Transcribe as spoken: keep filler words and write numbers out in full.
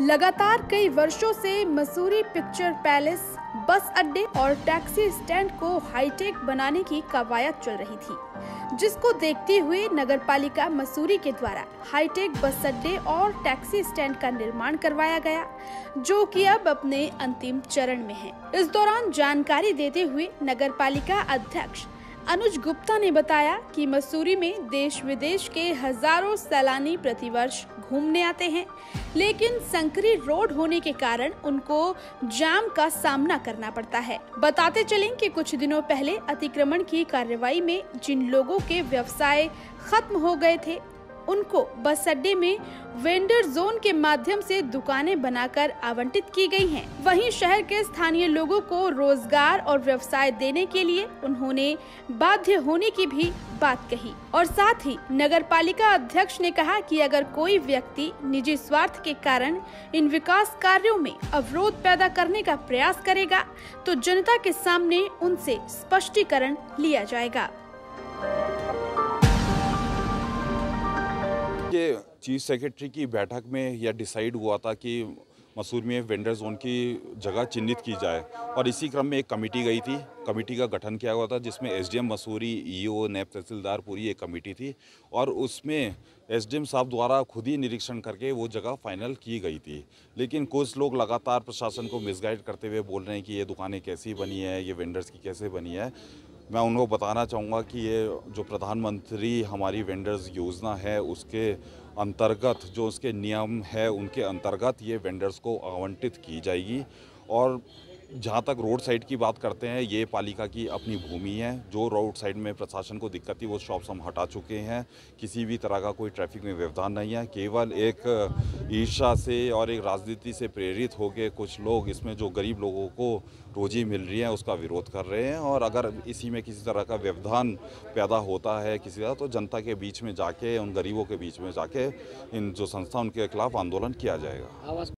लगातार कई वर्षों से मसूरी पिक्चर पैलेस, बस अड्डे और टैक्सी स्टैंड को हाईटेक बनाने की कवायद चल रही थी, जिसको देखते हुए नगरपालिका मसूरी के द्वारा हाईटेक बस अड्डे और टैक्सी स्टैंड का निर्माण करवाया गया, जो कि अब अपने अंतिम चरण में है। इस दौरान जानकारी देते हुए नगरपालिका अध्यक्ष अनुज गुप्ता ने बताया कि मसूरी में देश विदेश के हजारों सैलानी प्रतिवर्ष घूमने आते हैं, लेकिन संकरी रोड होने के कारण उनको जाम का सामना करना पड़ता है। बताते चलें कि कुछ दिनों पहले अतिक्रमण की कार्रवाई में जिन लोगों के व्यवसाय खत्म हो गए थे, उनको बस अड्डे में वेंडर जोन के माध्यम से दुकानें बनाकर आवंटित की गई हैं। वहीं शहर के स्थानीय लोगों को रोजगार और व्यवसाय देने के लिए उन्होंने बाध्य होने की भी बात कही और साथ ही नगरपालिका अध्यक्ष ने कहा कि अगर कोई व्यक्ति निजी स्वार्थ के कारण इन विकास कार्यों में अवरोध पैदा करने का प्रयास करेगा तो जनता के सामने उनसे स्पष्टीकरण लिया जाएगा। ये चीफ सेक्रेटरी की बैठक में यह डिसाइड हुआ था कि मसूरी में वेंडर जोन की जगह चिन्हित की जाए और इसी क्रम में एक कमेटी गई थी। कमेटी का गठन किया हुआ था जिसमें एसडीएम मसूरी, ईओ, नैब तहसीलदार, पूरी एक कमेटी थी और उसमें एसडीएम साहब द्वारा खुद ही निरीक्षण करके वो जगह फाइनल की गई थी। लेकिन कुछ लोग लगातार प्रशासन को मिसगाइड करते हुए बोल रहे हैं कि ये दुकानें कैसी बनी है, ये वेंडर्स की कैसे बनी है। मैं उनको बताना चाहूँगा कि ये जो प्रधानमंत्री हमारी वेंडर्स योजना है उसके अंतर्गत जो उसके नियम है उनके अंतर्गत ये वेंडर्स को आवंटित की जाएगी। और जहाँ तक रोड साइड की बात करते हैं, ये पालिका की अपनी भूमि है। जो रोड साइड में प्रशासन को दिक्कत थी वो शॉप्स हम हटा चुके हैं। किसी भी तरह का कोई ट्रैफिक में व्यवधान नहीं है। केवल एक ईर्ष्या से और एक राजनीति से प्रेरित होकर कुछ लोग इसमें जो गरीब लोगों को रोजी मिल रही है उसका विरोध कर रहे हैं और अगर इसी में किसी तरह का व्यवधान पैदा होता है किसी तरह, तो जनता के बीच में जाके, उन गरीबों के बीच में जाके इन जो संस्था उनके खिलाफ आंदोलन किया जाएगा।